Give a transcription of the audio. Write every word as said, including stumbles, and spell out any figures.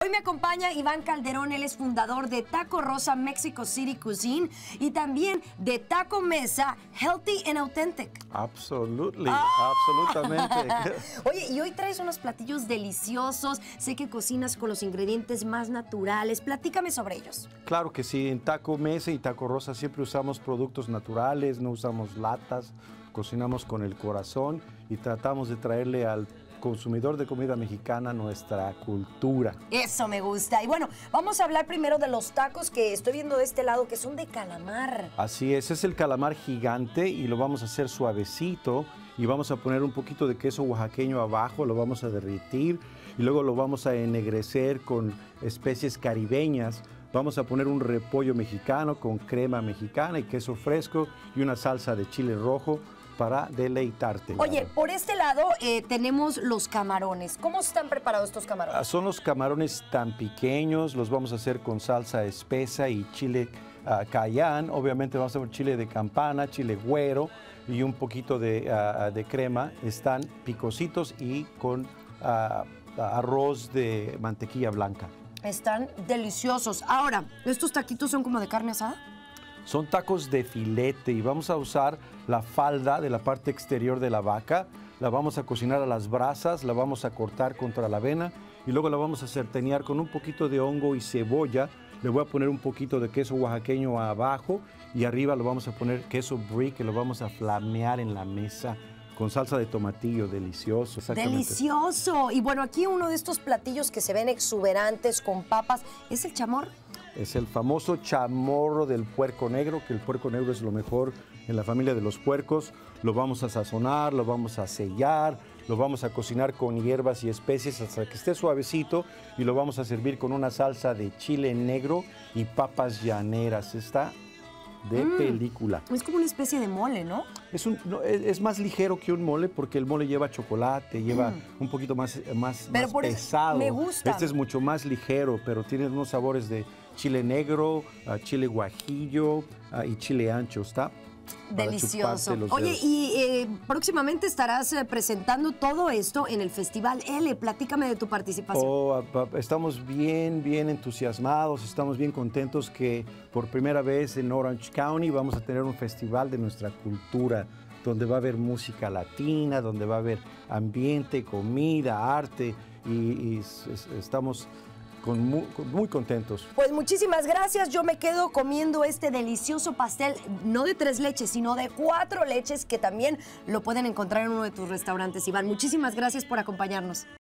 Hoy me acompaña Iván Calderón, él es fundador de Taco Rosa Mexico City Cuisine y también de Taco Mesa Healthy and Authentic. Absolutely, ¡Ah! absolutamente. Oye, y hoy traes unos platillos deliciosos, sé que cocinas con los ingredientes más naturales, platícame sobre ellos. Claro que sí, en Taco Mesa y Taco Rosa siempre usamos productos naturales, no usamos latas, cocinamos con el corazón y tratamos de traerle al consumidor de comida mexicana nuestra cultura. Eso me gusta. Y bueno, vamos a hablar primero de los tacos que estoy viendo de este lado, que son de calamar. Así es, es el calamar gigante y lo vamos a hacer suavecito y vamos a poner un poquito de queso oaxaqueño abajo, lo vamos a derretir y luego lo vamos a ennegrecer con especies caribeñas. Vamos a poner un repollo mexicano con crema mexicana y queso fresco y una salsa de chile rojo para deleitarte. Oye, por este lado eh, tenemos los camarones. ¿Cómo están preparados estos camarones? Son los camarones tan pequeños, los vamos a hacer con salsa espesa y chile uh, cayán. Obviamente vamos a poner chile de campana, chile güero y un poquito de, uh, de crema. Están picositos y con uh, arroz de mantequilla blanca. Están deliciosos. Ahora, ¿estos taquitos son como de carne asada? Son tacos de filete y vamos a usar la falda de la parte exterior de la vaca, la vamos a cocinar a las brasas, la vamos a cortar contra la vena y luego la vamos a sartenear con un poquito de hongo y cebolla. Le voy a poner un poquito de queso oaxaqueño abajo y arriba lo vamos a poner queso brie que lo vamos a flamear en la mesa con salsa de tomatillo, delicioso. ¡Delicioso! Y bueno, aquí uno de estos platillos que se ven exuberantes con papas, ¿es el chamorro? Es el famoso chamorro del puerco negro, que el puerco negro es lo mejor en la familia de los puercos. Lo vamos a sazonar, lo vamos a sellar, lo vamos a cocinar con hierbas y especies hasta que esté suavecito y lo vamos a servir con una salsa de chile negro y papas llaneras. Está de mm, película. Es como una especie de mole, ¿no? Es, un, no, es, es más ligero que un mole porque el mole lleva chocolate, lleva mm. un poquito más, más, pero más por pesado. Me gusta. Este es mucho más ligero, pero tiene unos sabores de chile negro, uh, chile guajillo uh, y chile ancho. Está delicioso. Oye, y eh, próximamente estarás eh, presentando todo esto en el Festival L. Platícame de tu participación. Oh, estamos bien, bien entusiasmados, estamos bien contentos que por primera vez en Orange County vamos a tener un festival de nuestra cultura, donde va a haber música latina, donde va a haber ambiente, comida, arte, y, y estamos Con muy, con muy contentos. Pues muchísimas gracias. Yo me quedo comiendo este delicioso pastel, no de tres leches, sino de cuatro leches, que también lo pueden encontrar en uno de tus restaurantes, Iván. Muchísimas gracias por acompañarnos.